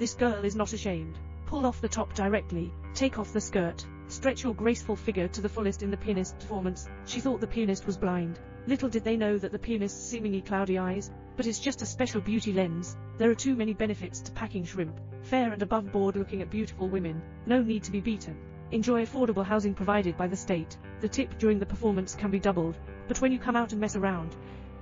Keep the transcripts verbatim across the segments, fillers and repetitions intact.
This girl is not ashamed. Pull off the top directly, take off the skirt, stretch your graceful figure to the fullest in the pianist's performance. She thought the pianist was blind. Little did they know that the pianist's seemingly cloudy eyes, but it's just a special beauty lens. There are too many benefits to packing shrimp. Fair and above board looking at beautiful women. No need to be beaten. Enjoy affordable housing provided by the state. The tip during the performance can be doubled, but when you come out and mess around,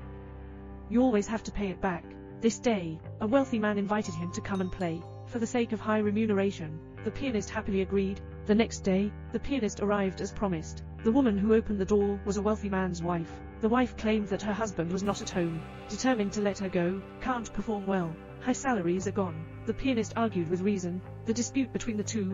you always have to pay it back. This day, a wealthy man invited him to come and play. For the sake of high remuneration, the pianist happily agreed. The next day, the pianist arrived as promised. The woman who opened the door was a wealthy man's wife. The wife claimed that her husband was not at home, determined to let her go, can't perform well, high salaries are gone. The pianist argued with reason. The dispute between the two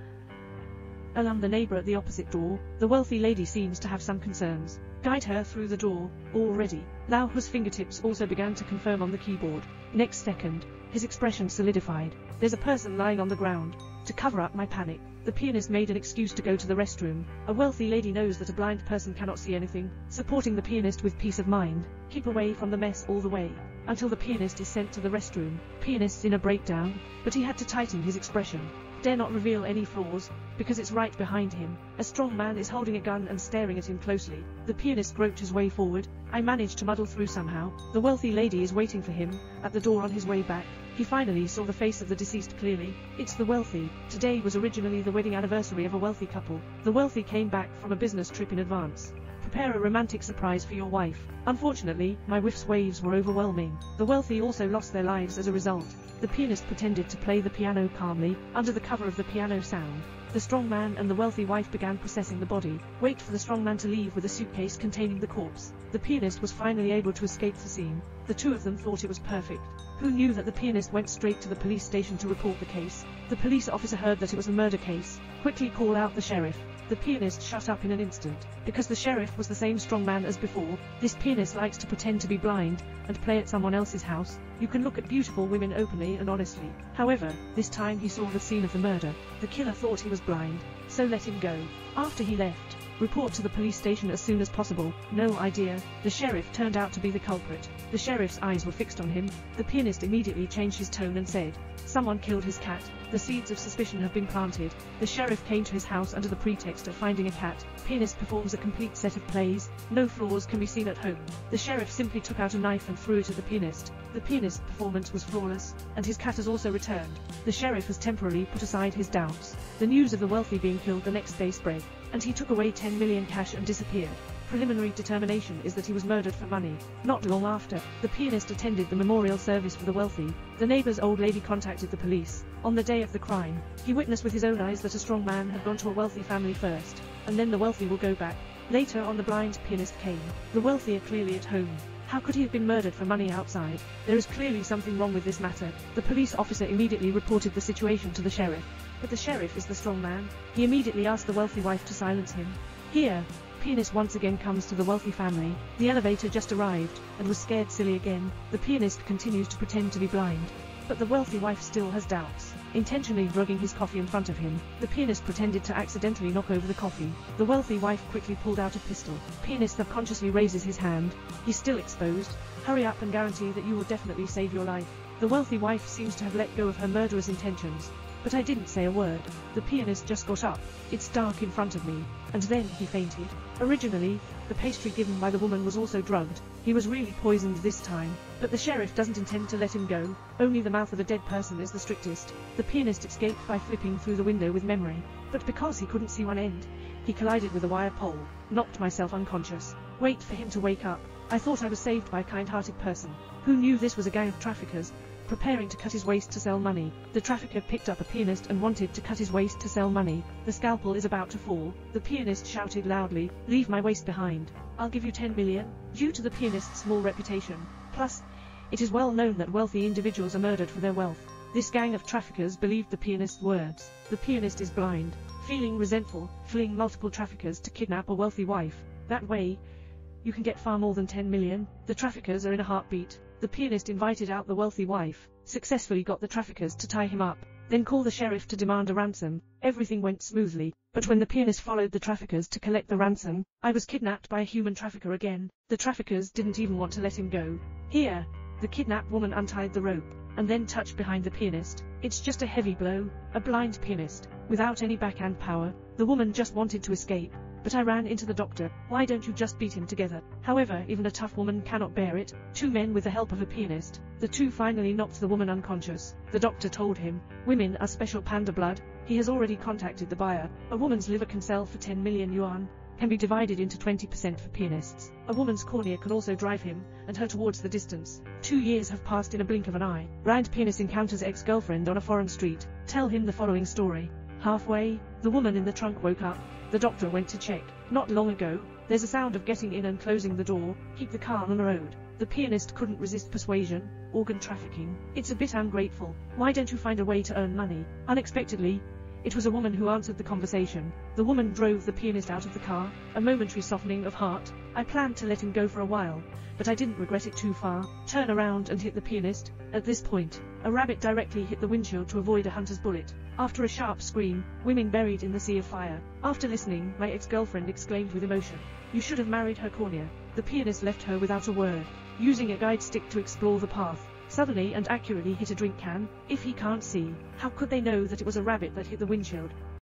alarmed the neighbor at the opposite door. The wealthy lady seems to have some concerns. Guide her through the door. All ready. Lao Hu's fingertips also began to confirm on the keyboard. Next second, his expression solidified. There's a person lying on the ground. To cover up my panic, the pianist made an excuse to go to the restroom. A wealthy lady knows that a blind person cannot see anything, supporting the pianist with peace of mind. Keep away from the mess all the way, until the pianist is sent to the restroom. Pianist's in a breakdown, but he had to tighten his expression. Dare not reveal any flaws, because it's right behind him. A strong man is holding a gun and staring at him closely. The pianist groped his way forward. I managed to muddle through somehow. The wealthy lady is waiting for him at the door on his way back. He finally saw the face of the deceased clearly. It's the wealthy. Today was originally the wedding anniversary of a wealthy couple. The wealthy came back from a business trip in advance. Prepare a romantic surprise for your wife. Unfortunately, my wife's waves were overwhelming. The wealthy also lost their lives as a result. The pianist pretended to play the piano calmly, under the cover of the piano sound. The strong man and the wealthy wife began processing the body. Wait for the strong man to leave with a suitcase containing the corpse. The pianist was finally able to escape the scene. The two of them thought it was perfect. Who knew that the pianist went straight to the police station to report the case? The police officer heard that it was a murder case. Quickly call out the sheriff. The pianist shut up in an instant, because the sheriff was the same strong man as before. This pianist likes to pretend to be blind, and play at someone else's house. You can look at beautiful women openly and honestly. However, this time he saw the scene of the murder. The killer thought he was blind, so let him go. After he left, report to the police station as soon as possible. No idea. The sheriff turned out to be the culprit. The sheriff's eyes were fixed on him. The pianist immediately changed his tone and said, "Someone killed his cat. The seeds of suspicion have been planted." The sheriff came to his house under the pretext of finding a cat. Pianist performs a complete set of plays. No flaws can be seen at home. The sheriff simply took out a knife and threw it at the pianist. The pianist's performance was flawless, and his cat has also returned. The sheriff has temporarily put aside his doubts. The news of the wealthy being killed the next day spread, and he took away ten million cash and disappeared. Preliminary determination is that he was murdered for money. Not long after, the pianist attended the memorial service for the wealthy. The neighbor's old lady contacted the police. On the day of the crime, he witnessed with his own eyes that a strong man had gone to a wealthy family first, and then the wealthy will go back. Later on, the blind pianist came. The wealthy are clearly at home. How could he have been murdered for money outside? There is clearly something wrong with this matter. The police officer immediately reported the situation to the sheriff. But the sheriff is the strong man. He immediately asked the wealthy wife to silence him. Here, pianist once again comes to the wealthy family. The elevator just arrived, and was scared silly again. The pianist continues to pretend to be blind, but the wealthy wife still has doubts. Intentionally drugging his coffee in front of him, the pianist pretended to accidentally knock over the coffee. The wealthy wife quickly pulled out a pistol. Pianist subconsciously raises his hand. He's still exposed. Hurry up and guarantee that you will definitely save your life. The wealthy wife seems to have let go of her murderous intentions. But I didn't say a word. The pianist just got up. It's dark in front of me. And then he fainted. Originally, the pastry given by the woman was also drugged. He was really poisoned this time. But the sheriff doesn't intend to let him go. Only the mouth of a dead person is the strictest. The pianist escaped by flipping through the window with memory. But because he couldn't see one end, he collided with a wire pole. Knocked myself unconscious. Wait for him to wake up. I thought I was saved by a kind-hearted person. Who knew this was a gang of traffickers, preparing to cut his waist to sell money. The trafficker picked up a pianist and wanted to cut his waist to sell money. The scalpel is about to fall. The pianist shouted loudly, "Leave my waist behind. I'll give you ten million. Due to the pianist's small reputation. Plus, it is well known that wealthy individuals are murdered for their wealth. This gang of traffickers believed the pianist's words. The pianist is blind. Feeling resentful, fleeing multiple traffickers to kidnap a wealthy wife. That way, you can get far more than ten million. The traffickers are in a heartbeat. The pianist invited out the wealthy wife, successfully got the traffickers to tie him up, then call the sheriff to demand a ransom. Everything went smoothly, but when the pianist followed the traffickers to collect the ransom, I was kidnapped by a human trafficker again. The traffickers didn't even want to let him go. Here, the kidnapped woman untied the rope. and then touched behind the pianist. It's just a heavy blow, a blind pianist, without any backhand power. The woman just wanted to escape, but I ran into the doctor. Why don't you just beat him together? However, even a tough woman cannot bear it. Two men with the help of a pianist. The two finally knocked the woman unconscious. The doctor told him, women are special panda blood. He has already contacted the buyer. A woman's liver can sell for ten million yuan. Can be divided into twenty percent for pianists. A woman's cornea can also drive him and her towards the distance. Two years have passed in a blink of an eye. Blind pianist encounters ex-girlfriend on a foreign street. Tell him the following story. Halfway, the woman in the trunk woke up. The doctor went to check. Not long ago. There's a sound of getting in and closing the door. Keep the car on the road. The pianist couldn't resist persuasion. Organ trafficking. It's a bit ungrateful. Why don't you find a way to earn money? Unexpectedly, it was a woman who answered the conversation. The woman drove the pianist out of the car. A momentary softening of heart. I planned to let him go for a while, but I didn't regret it too far. Turn around and hit the pianist. At this point, a rabbit directly hit the windshield to avoid a hunter's bullet. After a sharp scream, women buried in the sea of fire. After listening, my ex-girlfriend exclaimed with emotion, "You should have married her cornea." The pianist left her without a word, using a guide stick to explore the path. Suddenly and accurately hit a drink can. If he can't see, how could they know that it was a rabbit that hit the windshield?